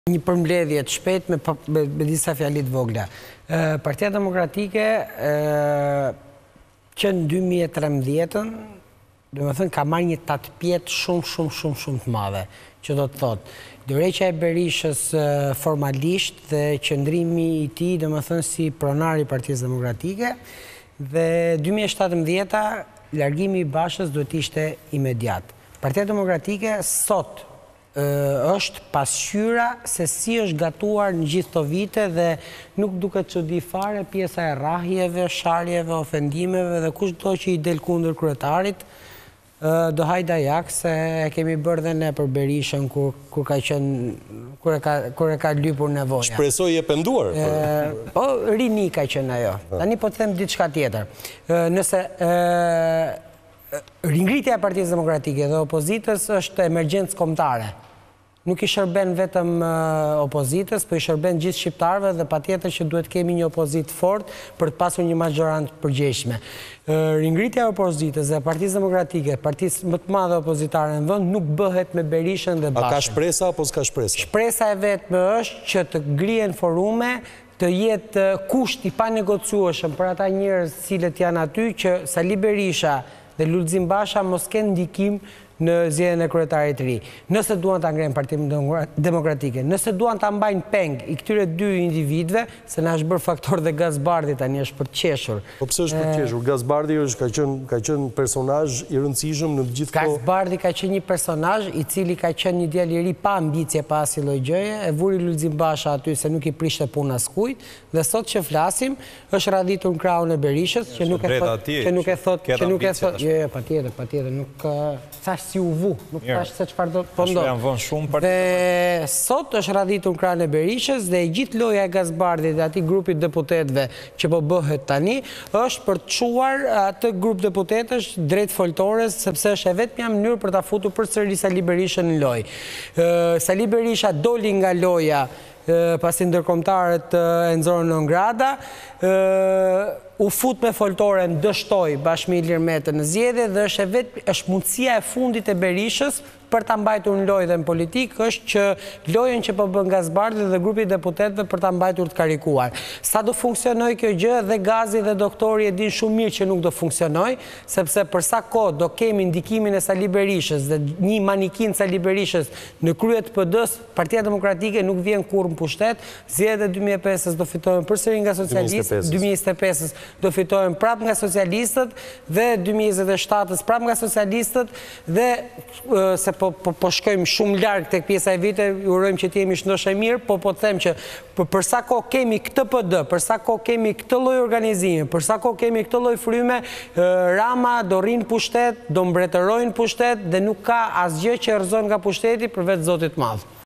Një përmbledhje të shpejt me disa fjalit vogla. Partia Demokratike që në 2013 ka marrë një tatpjet shumë të madhe, që do të thotë dorëheqja e Berishës formalisht dhe qëndrimi i tij si pronar i Partisë Demokratike, dhe 2017 largimi i Bashës duhet ishte imediat. Partia Demokratike sot është pasqyra se si është gatuar në gjithë të vite dhe nuk duket çudi fare pjesa e rrahjeve, sharjeve, ofendimeve dhe kushdo që i del kundër kryetarit do hajda jak se kemi bërë dhe ne për Berishën kur e ka lypur nevoja. Shpresoj e penduar. Po, rini ka qenë ajo. Tani po të them diçka tjetër. Nëse ringritja e Partisë Demokratike dhe opozitës është emergjencë kombëtare. Nuk i shërben vetëm opozitës, po i shërben gjithë shqiptarëve dhe patjetër që duhet kemi një opozitë fort për të pasur një majorancë përgjegjshme. Ringritja e opozitës dhe Partisë Demokratike, partisë më të madhe opozitare në vend, nuk bëhet me Berishën dhe Bashën. A ka shpresa apo s'ka shpresa? Shpresa e vetme është që të ngrihen forume, të jetë kusht i panegociueshëm për ata njerëz cilët janë aty, që Sali Berisha dhe Lulzim Basha mos kenë ndikim në zgjedhjen e kryetarit të ri. Nëse duan ta ngrenë Partinë Demokratike, nëse duan ta mbajnë peng i këtyre dy individëve, se na është bërë faktor dhe Gazbardi tani është për të qeshur. Po pse është për të qeshur? Gazbardi ka qenë personazh i rëndësishëm në gjithë kohë. Gazbardi ka qenë një personazh i cili ka qenë një djalë i ri pa ambicie, pa asnjë lloj gjëje, e vuri Lulzim Basha aty se nuk i prishte punë askujt, dhe sot që flasim është radhitur në krahun e Berishës, që nuk e thot, jo, patjetër, nuk thash si u vu, nuk thash se çfarë do të ndodh. Dhe sot është radhitur në krahun e Berishës dhe gjithë loja e Gazbardit dhe atij grupit deputetëve që po bëhet tani është për të çuar atë grup deputetësh drejt foltores, sepse është e vetmja mënyrë për ta futur përsëri Sali Berishën në lojë. Sali Berisha doli nga loja pasi ndërkombëtarët e nxorën non grata, u fut me foltore, dështoi bashkë me Ilir Metën në zgjedhje dhe është mundësia e fundit e Berishës për ta mbajtur në lojë dhe në politikë është që lojën që po bën Gazbardi dhe grupi i deputetëve për ta mbajtur të karikuar. Sa do funksionojë kjo gjë, dhe Gazi dhe doktori e din shumë mirë që nuk do funksionojë, sepse për sa kohë do kemi ndikimin e Sali Berishës dhe një manikin Sali Berishës në krye të PD-s, Partia Demokratike nuk vjen kurrë në pushtet. Zgjedhjet e 2005-s do fitohen përsëri nga socialistët, 2025-s do fitohen prapë nga socialistët dhe 2027-s prapë nga socialistët, dhe se po shkojmë shumë larg tek pjesa e vite, urojmë që të jemi shëndosh e mirë, po të them që për sa kohë kemi këtë PD, për sa kohë kemi këtë lloj organizimi, për sa kohë kemi këtë lloj fryme, Rama do rrinë pushtet, do mbretërojnë pushtet dhe nuk ka asgjë që rrezon nga pushteti përveç Zotit Madh.